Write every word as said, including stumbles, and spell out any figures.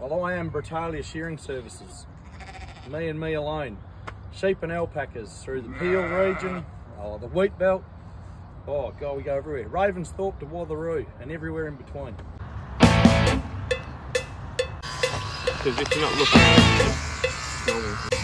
Well, I am Britannia Shearing Services. Me and me alone. Sheep and alpacas through the Peel region, oh, the Wheat Belt. Oh God, we go everywhere. Ravensthorpe to Watheroo and everywhere in between. Because if you're not looking at it,